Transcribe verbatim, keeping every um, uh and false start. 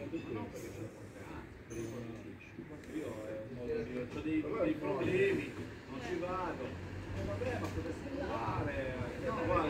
Io ho dei, dei problemi, non ci vado.